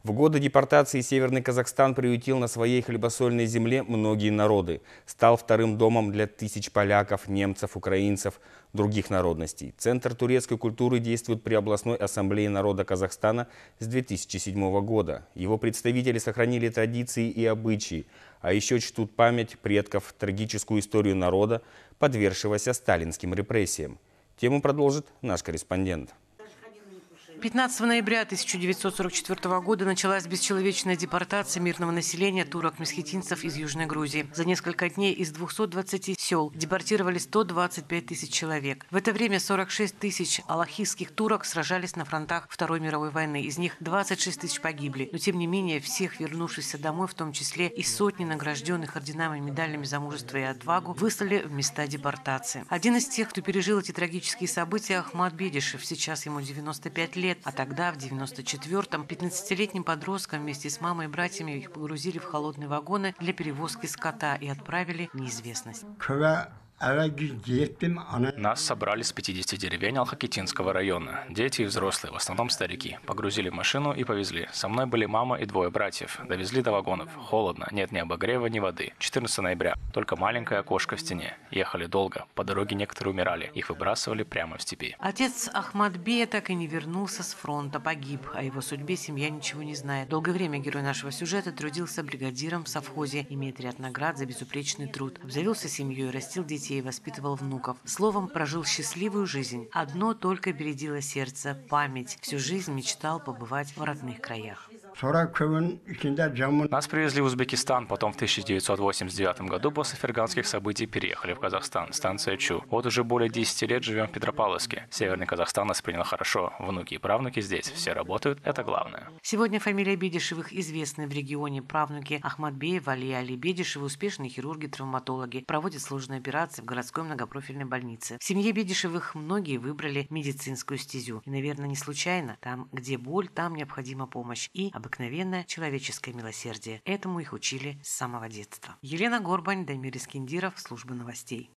В годы депортации Северный Казахстан приютил на своей хлебосольной земле многие народы. Стал вторым домом для тысяч поляков, немцев, украинцев, других народностей. Центр турецкой культуры действует при областной ассамблее народа Казахстана с 2007 года. Его представители сохранили традиции и обычаи, а еще чтут память предков, трагическую историю народа, подвергшегося сталинским репрессиям. Тему продолжит наш корреспондент. 15 ноября 1944 года началась бесчеловечная депортация мирного населения турок-месхетинцев из Южной Грузии. За несколько дней из 220 сел депортировали 125 тысяч человек. В это время 46 тысяч алахистских турок сражались на фронтах Второй мировой войны. Из них 26 тысяч погибли. Но тем не менее всех вернувшихся домой, в том числе и сотни награжденных орденами и медалями за мужество и отвагу, выслали в места депортации. Один из тех, кто пережил эти трагические события, Ахмад Бедишев. Сейчас ему 95 лет. А тогда, в 94-м, 15-летним подросткам вместе с мамой и братьями их погрузили в холодные вагоны для перевозки скота и отправили в неизвестность. Нас собрали с 50 деревень Алхакетинского района. Дети и взрослые, в основном старики. Погрузили в машину и повезли. Со мной были мама и двое братьев. Довезли до вагонов. Холодно, нет ни обогрева, ни воды. 14 ноября. Только маленькое окошко в стене. Ехали долго. По дороге некоторые умирали. Их выбрасывали прямо в степи. Отец Ахмадбея так и не вернулся с фронта, погиб. О его судьбе семья ничего не знает. Долгое время герой нашего сюжета трудился бригадиром в совхозе, имеет ряд наград за безупречный труд. Обзавелся семьей, растил детей, воспитывал внуков. Словом, прожил счастливую жизнь. Одно только бередило сердце – память. Всю жизнь мечтал побывать в родных краях. Нас привезли в Узбекистан, потом в 1989 году после ферганских событий переехали в Казахстан, станция Чу. Вот уже более 10 лет живем в Петропавловске. Северный Казахстан нас принял хорошо. Внуки и правнуки здесь. Все работают, это главное. Сегодня фамилия Бедишевых известны в регионе. Правнуки Ахмадбеев, Али и Али Бедишевы, успешные хирурги-травматологи, проводят сложные операции в городской многопрофильной больнице. В семье Бедишевых многие выбрали медицинскую стезю. И, наверное, не случайно. Там, где боль, там необходима помощь. И обыкновенное человеческое милосердие. Этому их учили с самого детства. Елена Горбань, Дамир Искендиров, служба новостей.